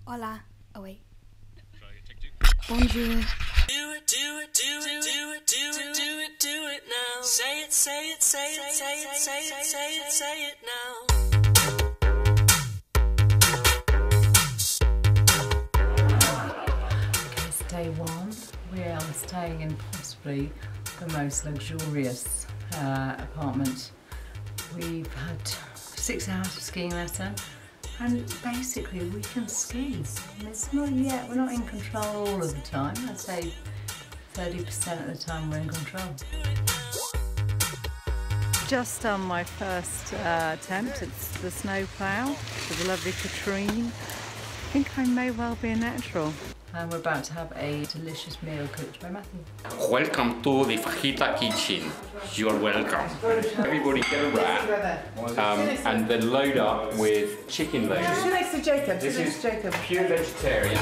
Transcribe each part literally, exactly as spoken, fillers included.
Hola. Oh wait. Bonjour. Do it, do it, do it, do it, do it, do it, do it now. Say it, say it, say it, say it, say it, say it, say it now. Okay, it's day one. We are staying in possibly the most luxurious uh, apartment. We've had six hours of skiing lesson. And basically we can ski. And it's not yet, we're not in control all of the time. I'd say thirty percent of the time we're in control. Just on my first uh, attempt, it's the snow plough with the lovely Katrine. I think I may well be a natural. And we're about to have a delicious meal cooked by Matthew. Welcome to the Fajita Kitchen. You're welcome. Everybody get a wrap um, and then load up with chicken loading. Sit next to Jacob. This Sit is next to Jacob. Pure vegetarian.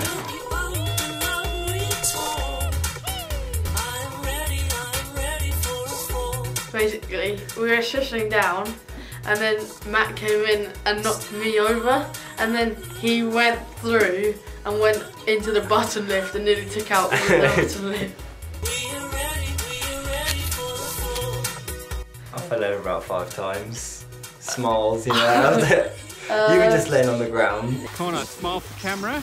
Basically, we were shushing down and then Matt came in and knocked me over and then he went through and went into the button lift and nearly took out the button lift. I fell over about five times. Smiles, you know. You were just laying on the ground. Connor, smile for camera.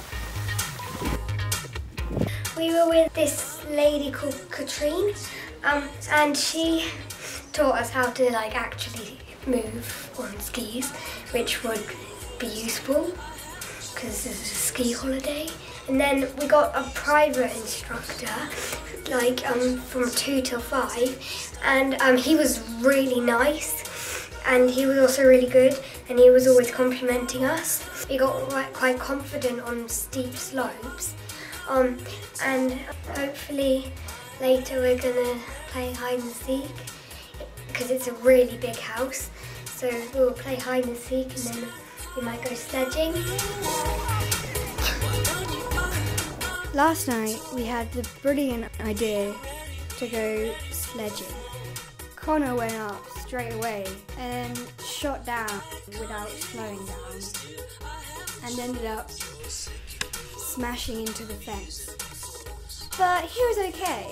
We were with this lady called Katrine, um, and she taught us how to like actually move on skis, which would be useful because this is a ski holiday. And then we got a private instructor, like um, from two till five, and um, he was really nice, and he was also really good, and he was always complimenting us. We got quite, quite confident on steep slopes, um, and hopefully later we're gonna play hide and seek, because it's a really big house, so we'll play hide and seek and then we might go sledging. Last night we had the brilliant idea to go sledging. Connor went up straight away and then shot down without slowing down and ended up smashing into the fence. But he was okay.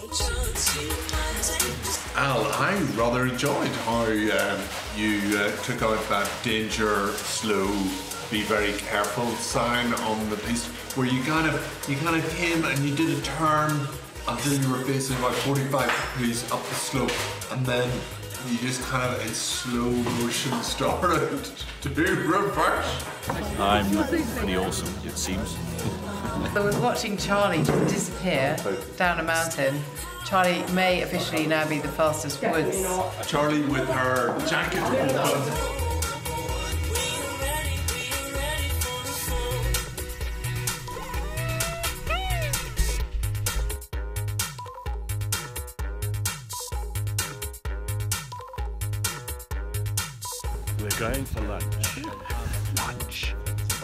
Al, I rather enjoyed how um, you uh, took out that danger, slow, be very careful sign on the piece, where you kind of you kind of came and you did a turn until you were facing about forty-five degrees up the slope, and then you just kind of in slow motion started to reverse. I'm pretty awesome, it seems. So we're watching Charlie just disappear down a mountain. Charlie may officially now be the fastest woods. Charlie with her jacket open. We're going for lunch. Lunch.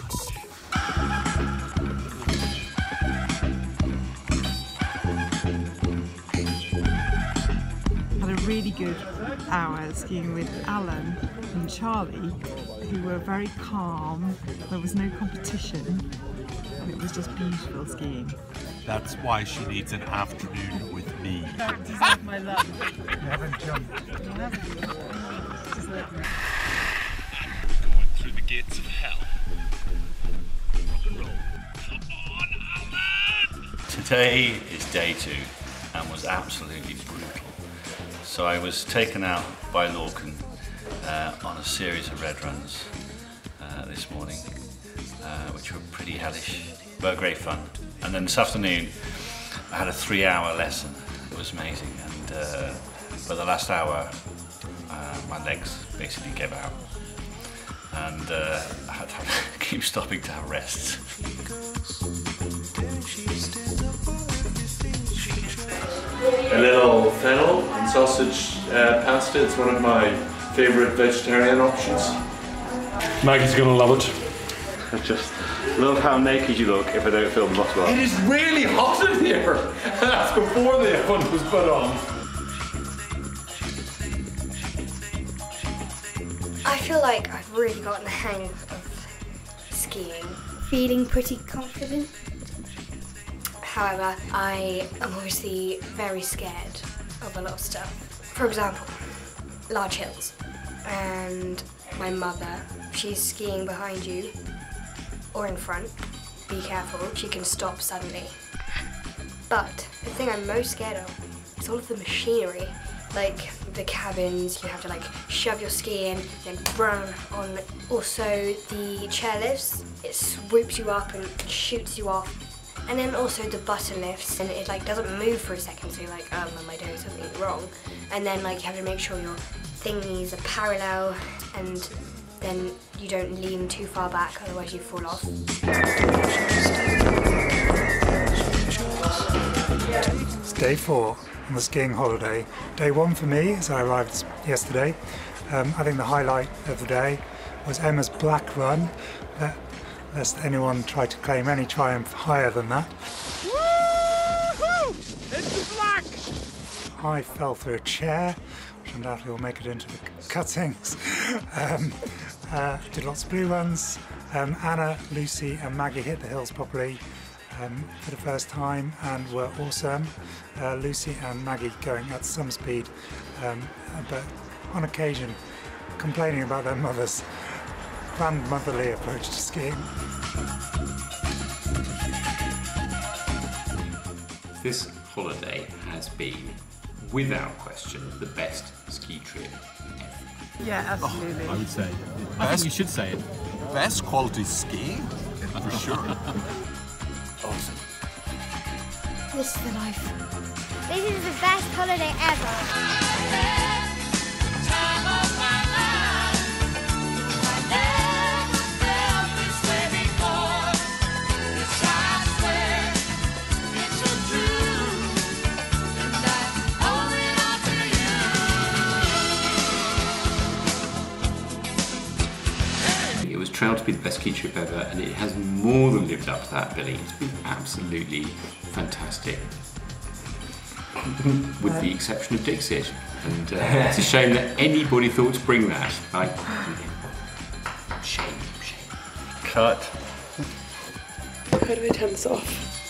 Had a really good hour skiing with Alan and Charlie, who were very calm. There was no competition, and it was just beautiful skiing. That's why she needs an afternoon with me. Deserve my love. You haven't jumped. You haven't. Deserve me. Going through the gates of hell. Rock and roll. Come on, Alan! Today is day two and was absolutely brutal. So I was taken out by Lorcan uh, on a series of red runs uh, this morning, uh, which were pretty hellish, but great fun. And then this afternoon, I had a three-hour lesson. It was amazing, and uh, for the last hour, uh, my legs basically gave out, and uh, I had to keep stopping to have rests. A little fennel and sausage uh, pasta. It's one of my favourite vegetarian options. Maggie's gonna love it. I just love how naked you look if I don't film the vlog. It is really hot in here. That's before the oven was put on. I feel like I've really gotten the hang of skiing feeling pretty confident. However, I am obviously very scared of a lot of stuff. For example, large hills. And my mother, she's skiing behind you or in front. Be careful, she can stop suddenly. But the thing I'm most scared of is all of the machinery. Like the cabins, you have to like shove your ski in, then run on. Also the chairlifts, it swoops you up and shoots you off. And then also the button lifts, and it like doesn't move for a second, so you're like, um, am I doing something wrong? And then like you have to make sure your thingies are parallel, and then you don't lean too far back, otherwise you fall off. It's day four on the skiing holiday. Day one for me, as I arrived yesterday. Um, I think the highlight of the day was Emma's black run, uh, lest anyone try to claim any triumph higher than that. Woo-hoo! It's black! I fell through a chair, which undoubtedly will make it into the cuttings. um, uh, did lots of blue runs. Um, Anna, Lucy and Maggie hit the hills properly um, for the first time and were awesome. Uh, Lucy and Maggie going at some speed, um, but on occasion complaining about their mother's grandmotherly approach to skiing. This holiday has been, without question, the best ski trip ever. Yeah, absolutely. I would say. I think you should say it. Best quality skiing, for sure. Awesome. This is the life. This is the best holiday ever. It was proud to be the best ski trip ever, and it has more than lived up to that, Billy. It's been absolutely fantastic. With the exception of Dixit. And uh, it's a shame that anybody thought to bring that. I, shame, shame. Cut. How do we turn this off?